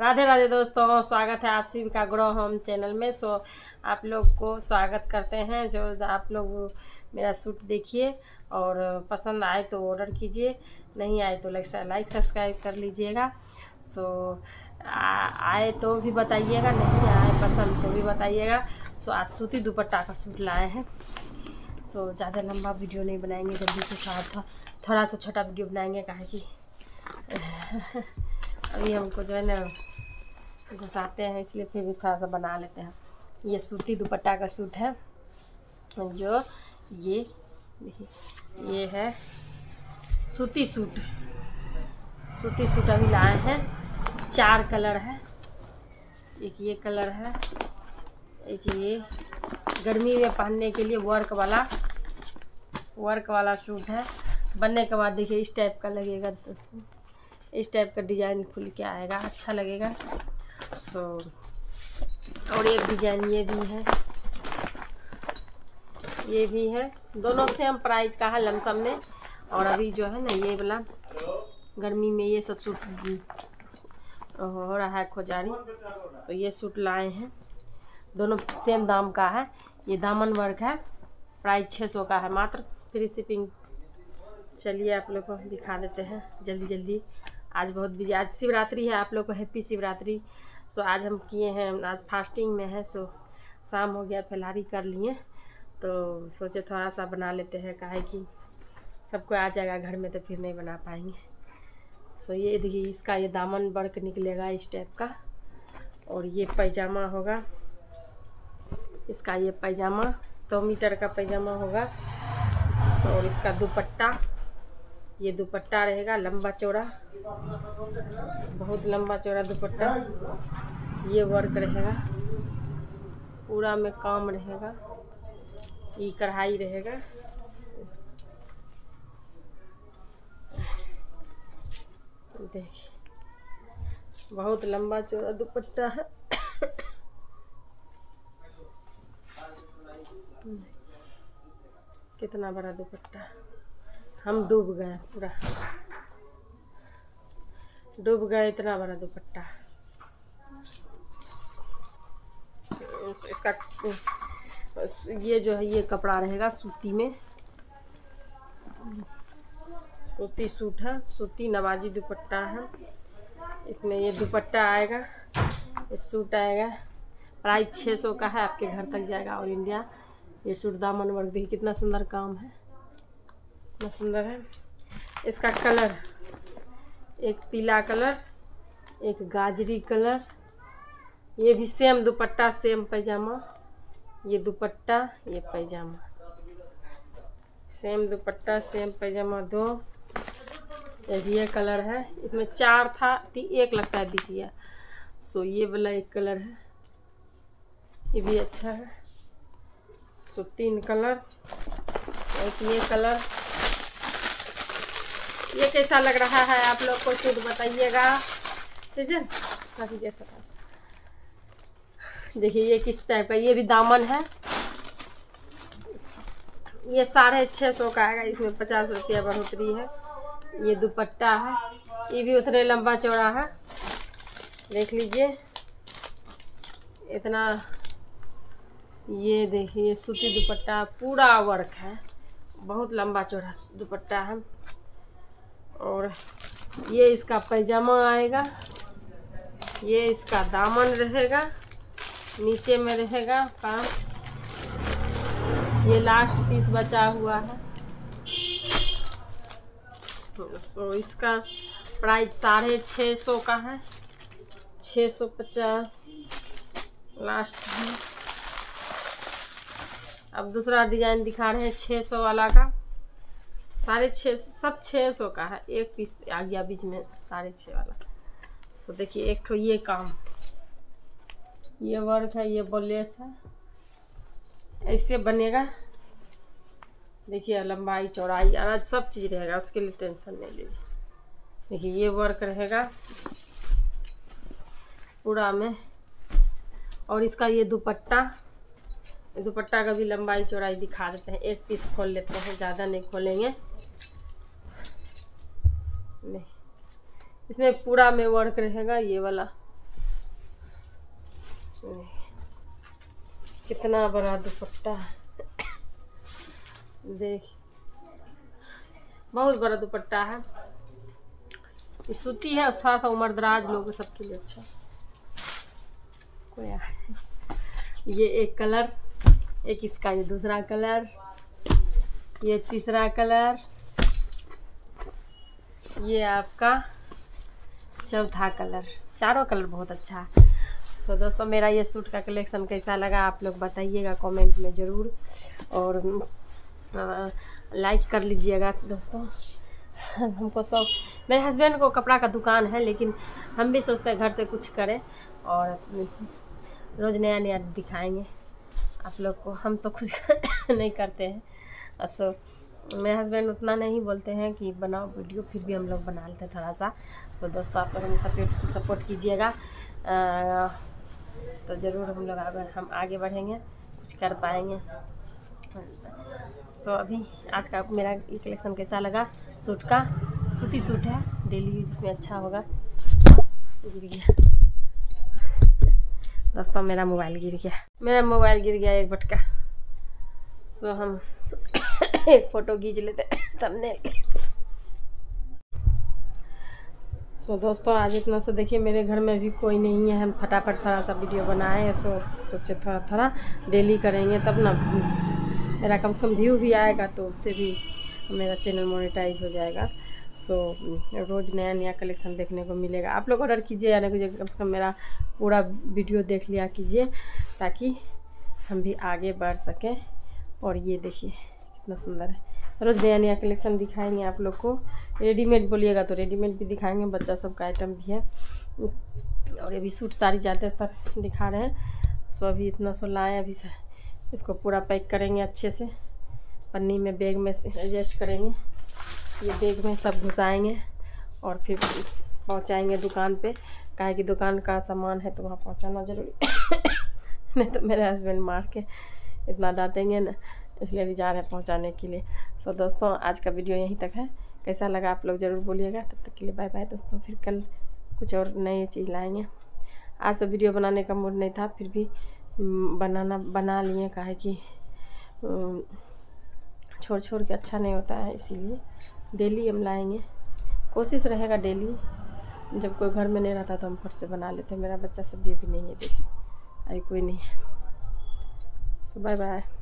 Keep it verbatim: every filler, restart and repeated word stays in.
राधे राधे दोस्तों, स्वागत है आप सभी का ग्रो होम चैनल में। सो आप लोग को स्वागत करते हैं। जो आप लोग मेरा सूट देखिए और पसंद आए तो ऑर्डर कीजिए, नहीं आए तो लाइक सब्सक्राइब कर लीजिएगा। सो आए तो भी बताइएगा, नहीं आए पसंद तो भी बताइएगा। सो आज सूती दुपट्टा का सूट लाए हैं। सो ज़्यादा लंबा वीडियो नहीं बनाएंगे, जल्दी से थोड़ा थोड़ा सा छोटा वीडियो बनाएंगे, काहे कि अभी हमको जो है ना घुसाते हैं, इसलिए फिर भी थोड़ा सा बना लेते हैं। ये सूती दुपट्टा का सूट है। जो ये देखिए, ये है सूती सूट। सूती सूट अभी लाए हैं। चार कलर है, एक ये कलर है, एक ये गर्मी में पहनने के लिए वर्क वाला वर्क वाला सूट है। बनने के बाद देखिए इस टाइप का लगेगा दोस्तों, इस टाइप का डिज़ाइन खुल के आएगा, अच्छा लगेगा। सो और एक डिज़ाइन ये भी है, ये भी है। दोनों सेम प्राइस का है लमसम में। और अभी जो है ना ये वाला गर्मी में ये सब सूट हो रहा है खोजारी, तो ये सूट लाए हैं। दोनों सेम दाम का है। ये दामन वर्क है, प्राइस छः सौ का है मात्र, फ्री शिपिंग। चलिए आप लोग को दिखा देते हैं जल्दी जल्दी। आज बहुत बिजी, आज शिवरात्रि है, आप लोग को हैप्पी शिवरात्रि। सो आज हम किए हैं, आज फास्टिंग में है। सो शाम हो गया, फलाहारी कर लिए, तो सोचे थोड़ा सा बना लेते हैं, काहे कि सबको आ जाएगा घर में तो फिर नहीं बना पाएंगे। सो ये देखिए, इसका ये दामन वर्क निकलेगा इस टाइप का। और ये पैजामा होगा, इसका ये पैजामा दो मीटर का पैजामा होगा। और इसका दुपट्टा, ये दुपट्टा रहेगा लंबा चौड़ा, बहुत लंबा चौड़ा दुपट्टा। ये वर्क रहेगा, पूरा में काम रहेगा, ये कढ़ाई रहेगा। देखिए बहुत लंबा चौड़ा दुपट्टा है। कितना बड़ा दुपट्टा, हम डूब गए, पूरा डूब गए, इतना बड़ा दुपट्टा। इसका ये जो है ये कपड़ा रहेगा सूती में, सूती सूट है, सूती नवाजी दुपट्टा है। इसमें ये दुपट्टा आएगा, ये सूट आएगा, प्राइस छः सौ का है, आपके घर तक जाएगा ऑल इंडिया। ये सूट दामन वर्क देखिए कितना सुंदर काम है, कितना सुंदर है। इसका कलर एक पीला कलर, एक गाजरी कलर। ये भी सेम दुपट्टा, सेम पैजामा। ये दुपट्टा, ये पैजामा, सेम दुपट्टा सेम पैजामा दो। एक ये कलर है, इसमें चार था, एक लगता है बिक गया। सो ये वाला एक कलर है, ये भी अच्छा है। सो तीन कलर, एक ये कलर। ये कैसा लग रहा है आप लोग को सूट बताइएगा। सीजन काफी देर तक देखिए ये किस टाइप का, ये भी दामन है। ये साढ़े छः सौ का आएगा, इसमें पचास रुपया बढ़ोतरी है। ये दुपट्टा है, ये भी उतने लंबा चौड़ा है, देख लीजिए इतना। ये देखिए सूती दुपट्टा, पूरा वर्क है, बहुत लंबा चौड़ा दुपट्टा है। और ये इसका पैजामा आएगा, ये इसका दामन रहेगा, नीचे में रहेगा काम। ये लास्ट पीस बचा हुआ है। तो इसका प्राइस साढ़े छः सौ का है, छः सौ पचास लास्ट है। अब दूसरा डिजाइन दिखा रहे हैं छः सौ वाला का। साढ़े छः, सब छः सौ का है, एक पीस आ गया बीच में साढ़े छः वाला। सो देखिए एक तो ये काम, ये वर्क है, ये बोलेस है, ऐसे बनेगा। देखिए लंबाई चौड़ाई अनाज सब चीज़ रहेगा, उसके लिए टेंशन नहीं लीजिए। देखिए ये वर्क रहेगा पूरा में। और इसका ये दुपट्टा, दुपट्टा का भी लंबाई चौड़ाई दिखा देते हैं। एक पीस खोल लेते हैं, ज़्यादा नहीं खोलेंगे। नहीं, इसमें पूरा में वर्क रहेगा, ये वाला कितना बड़ा दुपट्टा, देख बहुत बड़ा दुपट्टा है। ये सूती है, थोड़ा सा उम्रदराज लोग सबके लिए अच्छा। ये एक कलर, एक इसका ये दूसरा कलर, ये तीसरा कलर, ये आपका चौथा कलर। चारों कलर बहुत अच्छा है। तो दोस्तों मेरा ये सूट का कलेक्शन कैसा लगा आप लोग बताइएगा कमेंट में ज़रूर, और लाइक कर लीजिएगा दोस्तों। हमको सब, मेरे हस्बैंड को कपड़ा का दुकान है, लेकिन हम भी सोचते हैं घर से कुछ करें और रोज़ नया नया दिखाएंगे आप लोग को। हम तो कुछ नहीं करते हैं। सो मेरे हस्बैंड उतना नहीं बोलते हैं कि बनाओ वीडियो, फिर भी हम लोग बना लेते हैं थोड़ा सा। सो दोस्तों आप लोग हमें सपोर्ट सपोर्ट कीजिएगा, तो ज़रूर हम लोग आगे हम आगे बढ़ेंगे, कुछ कर पाएंगे। सो अभी आज का मेरा ये कलेक्शन कैसा लगा, सूट का, सूती सूट है, डेली यूज में अच्छा होगा। गिर गया दोस्तों, मेरा मोबाइल गिर गया, मेरा मोबाइल गिर गया एक बटका। सो हम एक फ़ोटो खींच लेते तबने। सो दोस्तों आज इतना सा, देखिए मेरे घर में भी कोई नहीं है, हम फटाफट थोड़ा सा वीडियो बनाए। सो सोचे थोड़ा थोड़ा डेली करेंगे तब ना मेरा कम से कम व्यू भी आएगा, तो उससे भी मेरा चैनल मोनेटाइज हो जाएगा। सो रोज़ नया नया कलेक्शन देखने को मिलेगा। आप लोग ऑर्डर कीजिए या नहीं, कम से कम मेरा पूरा वीडियो देख लिया कीजिए, ताकि हम भी आगे बढ़ सकें। और ये देखिए कितना सुंदर है, रोज़ नया नया कलेक्शन दिखाएंगे आप लोग को। रेडीमेड बोलिएगा तो रेडीमेड भी दिखाएंगे, बच्चा सब का आइटम भी है। और ये भी सूट साड़ी ज़्यादातर दिखा रहे हैं। सो अभी इतना सो लाए, अभी से इसको पूरा पैक करेंगे अच्छे से, पन्नी में बैग में एडजस्ट करेंगे, ये बैग में सब घुसाएंगे और फिर पहुंचाएंगे दुकान पे। काहे कि दुकान का सामान है तो वहाँ पहुंचाना ज़रूरी नहीं तो मेरे हस्बैंड मार के इतना डांटेंगे ना, इसलिए भी जा रहे हैं पहुंचाने के लिए। सो दोस्तों आज का वीडियो यहीं तक है, कैसा लगा आप लोग ज़रूर बोलिएगा। तब तक के लिए बाय बाय दोस्तों, फिर कल कुछ और नई चीज़ लाएंगे। आज तो वीडियो बनाने का मूड नहीं था, फिर भी बनाना बना लिए, काहे कि छोड़ छोड़ के अच्छा नहीं होता है, इसीलिए डेली हम लाएंगे। कोशिश रहेगा डेली, जब कोई घर में नहीं रहता तो हम फट से बना लेते हैं। मेरा बच्चा सब ये भी नहीं है, देखिए अभी कोई नहीं है। So bye bye.